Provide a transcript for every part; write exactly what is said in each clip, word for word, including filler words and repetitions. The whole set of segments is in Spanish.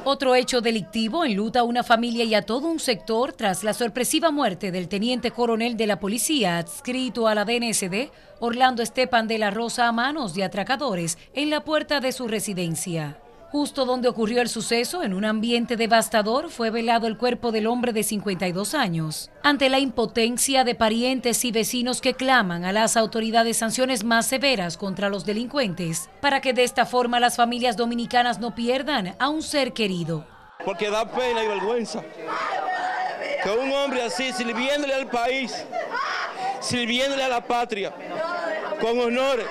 Otro hecho delictivo enluta a una familia y a todo un sector tras la sorpresiva muerte del teniente coronel de la policía adscrito a la D N S D, Orlando Estepan de la Rosa, a manos de atracadores en la puerta de su residencia. Justo donde ocurrió el suceso, en un ambiente devastador, fue velado el cuerpo del hombre de cincuenta y dos años. Ante la impotencia de parientes y vecinos que claman a las autoridades sanciones más severas contra los delincuentes, para que de esta forma las familias dominicanas no pierdan a un ser querido. Porque da pena y vergüenza que un hombre así, sirviéndole al país, sirviéndole a la patria, con honores,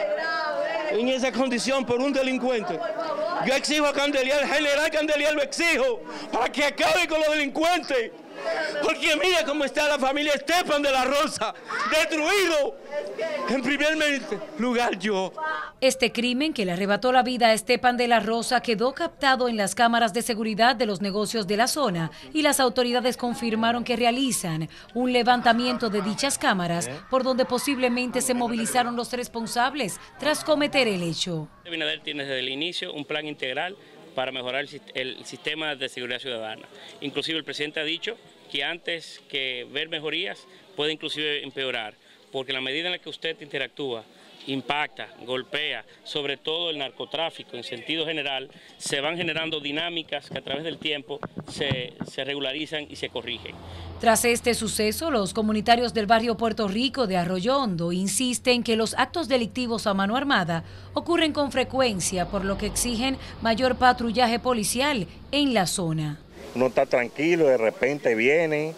en esa condición por un delincuente. Yo exijo a Candelier, al general Candelier lo exijo, para que acabe con los delincuentes. Porque mira cómo está la familia Estepan de la Rosa, destruido. En primer lugar yo. Este crimen que le arrebató la vida a Estepan de la Rosa quedó captado en las cámaras de seguridad de los negocios de la zona y las autoridades confirmaron que realizan un levantamiento de dichas cámaras por donde posiblemente se movilizaron los responsables tras cometer el hecho. Abinader tiene desde el inicio un plan integral para mejorar el sistema de seguridad ciudadana. Inclusive el presidente ha dicho que antes que ver mejorías puede inclusive empeorar, porque en la medida en la que usted interactúa, impacta, golpea, sobre todo el narcotráfico en sentido general, se van generando dinámicas que a través del tiempo se, se regularizan y se corrigen. Tras este suceso, los comunitarios del barrio Puerto Rico de Arroyo Hondo insisten que los actos delictivos a mano armada ocurren con frecuencia, por lo que exigen mayor patrullaje policial en la zona. Uno está tranquilo, de repente vienen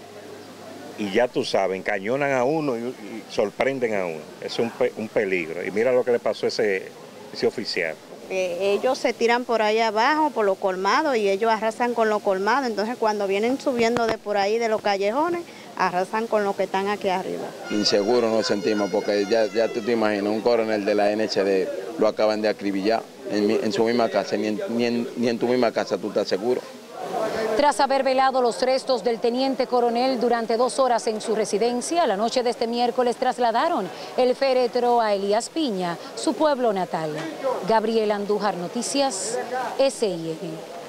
y ya tú sabes, encañonan a uno y, y sorprenden a uno. Es un, pe un peligro. Y mira lo que le pasó a ese, ese oficial. Eh, ellos se tiran por ahí abajo, por los colmados, y ellos arrasan con los colmados. Entonces cuando vienen subiendo de por ahí, de los callejones, arrasan con los que están aquí arriba. Inseguro nos sentimos porque ya, ya tú te imaginas, un coronel de la N H D lo acaban de acribillar en, en su misma casa, ni en, ni, en, ni en tu misma casa tú estás seguro. Tras haber velado los restos del teniente coronel durante dos horas en su residencia, la noche de este miércoles trasladaron el féretro a Elías Piña, su pueblo natal. Gabriela Andújar, Noticias S I N.